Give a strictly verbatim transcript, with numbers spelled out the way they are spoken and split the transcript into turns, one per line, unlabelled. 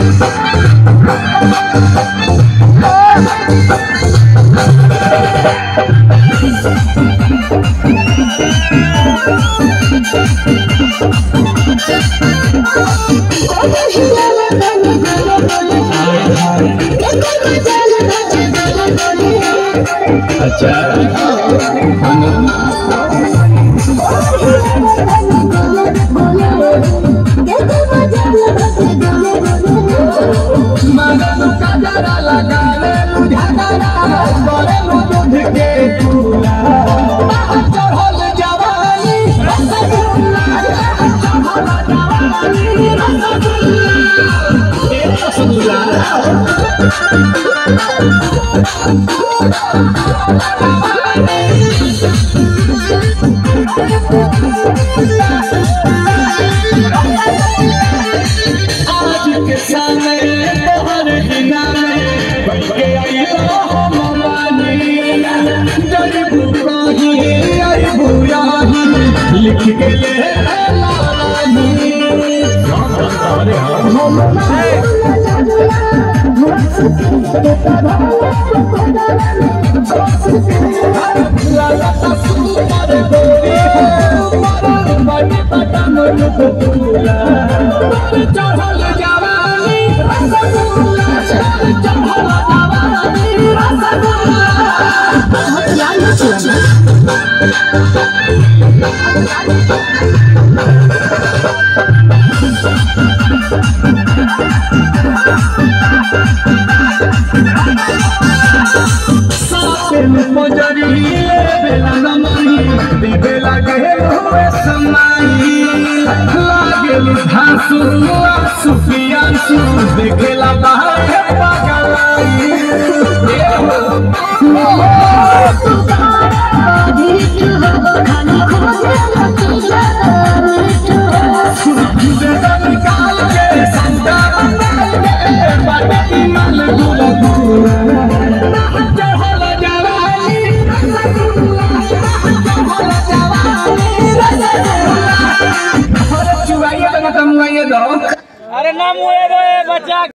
अच्छा आज के सामने तोहर बिना में के आई हो ममानी जब बुराही आई बुराही लिख के ले लानी देखेला बाहर पागलाई निकाल के संता माल गुला अरे नाम हुए बच्चा।